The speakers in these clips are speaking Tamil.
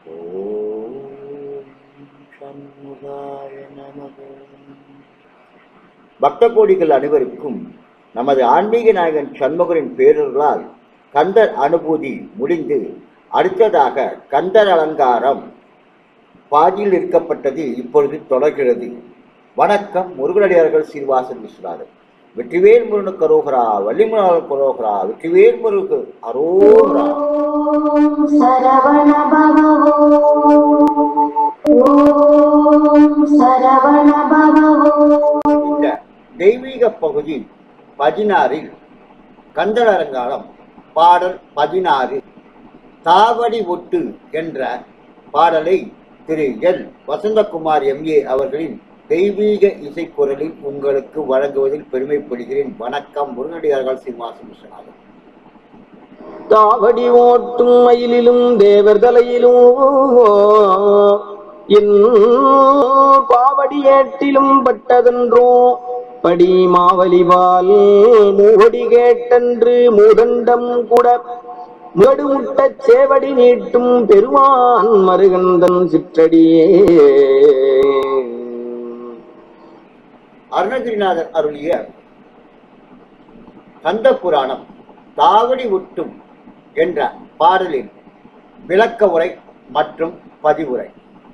ஓம் சண்முகாய நமக. பக்த கோடிகள் அனைவருக்கும் நமது ஆன்மீக நாயகன் சண்முகரின் பேரர்களால் கந்தர் அனுபூதி முடிந்து அடுத்ததாக கந்தர் அலங்காரம் பாதியில் இருக்கப்பட்டது இப்பொழுது தொடர்கிறது. வணக்கம். முருகனடியார்கள் சீனிவாசன் விஸ்வநாதன். வெற்றிவேல் முருகனுக்கு அரோகரா, வள்ளிமலாளுக்கு அரோகரா, வெற்றிவேல் முருகனுக்கு அரோகரா. சரவண பவோ சரவண பவோ. இந்த தெய்வீக பகுதி 16 கந்தர் அலங்காரம் பாடல் 16 தாவடி ஒட்டு என்ற பாடலை திரு எல் வசந்தகுமார் MA அவர்களின் தெய்வீக இசைக்குரலில் உங்களுக்கு வழங்குவதில் பெருமைப்படுகிறேன். வணக்கம். முருகனடியார்கள் சீனிவாசன் விஸ்வநாதன். தாவடி ஓட்டும் மயிலிலும் தேவர் தலையிலும் என் பாவடி ஏட்டிலும் பட்டதென்றோ படி மாவலிவால் மூவடி கேட்டன்று மூதண்டம் கூட முகடு முட்டச் சேவடி நீட்டும் பெருமான் மருகந்தன் சிற்றடியே. அருணகிரிநாதர் அருளிய கந்த புராணம் தாவடி ஒட்டும் என்ற பாடலின் விளக்க உரை மற்றும் பதிவுரை.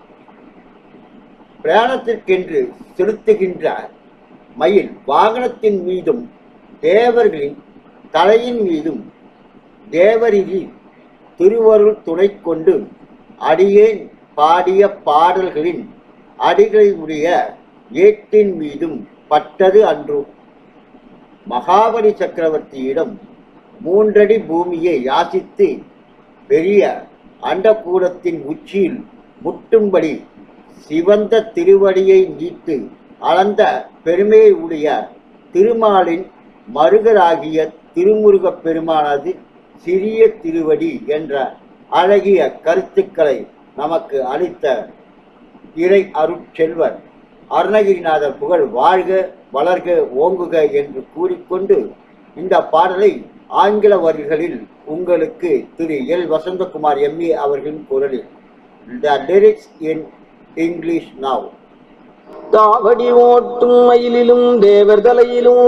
பிரயாணத்திற்கென்று செலுத்துகின்ற மயில் வாகனத்தின் மீதும் தேவர்களின் தலையின் மீதும் தேவரின் திருவருள் துணை கொண்டு அடியேன் பாடிய பாடல்களின் அடிகளுடைய ஏட்டின் மீதும் பட்டது அன்று. மகாபலி சக்கரவர்த்தியிடம் 3 அடி பூமியை யாசித்து பெரிய அண்டகூடத்தின் உச்சியில் முட்டும்படி சிவந்த திருவடியை நீட்டு அளந்த பெருமையை உடைய திருமாலின் மருகராகிய திருமுருகப் பெருமானது சிறிய திருவடி என்ற அழகிய கருத்துக்களை நமக்கு அளித்த இறை அருட்செல்வர் அருணகிரிநாதர் புகழ் வாழ்க வளர்க ஓங்குக என்று கூறிக்கொண்டு இந்த பாடலை ஆங்கில வரிகளில் உங்களுக்கு திரு எல் வசந்தகுமார் MA அவர்களின் குரலில் The lyrics in English now. Thavadi ஓட்டும் மயிலிலும் தேவர் தலையிலும்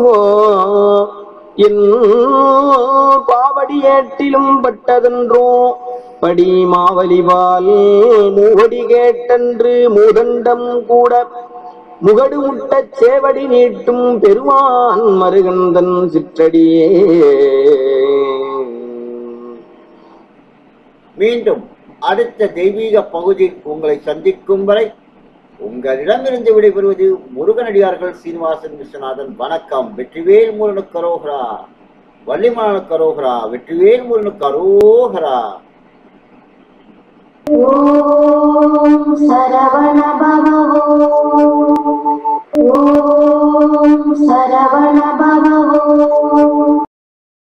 என் பாவடி ஏட்டிலும் பட்டதென்றோ படி மாவலிவால் மூவடி கேட்டன்று மூதண்டம் கூட முகடு முட்டச் சேவடி நீட்டும் பெருமான் மருகந்தன் சிற்றடியே. மீண்டும் அடுத்த தெய்வீக பகுதியில் உங்களை சந்திக்கும் வரை உங்களிடமிருந்து விடைபெறுவது முருகனடியார்கள் சீனிவாசன் விஸ்வநாதன். வணக்கம். வெற்றிவேல் முருகனுக்கு அரோகரா, வள்ளிமலாளுக்கு அரோகரா, வெற்றிவேல் முருகனுக்கு அரோகரா. ஓம் சரவண பவோ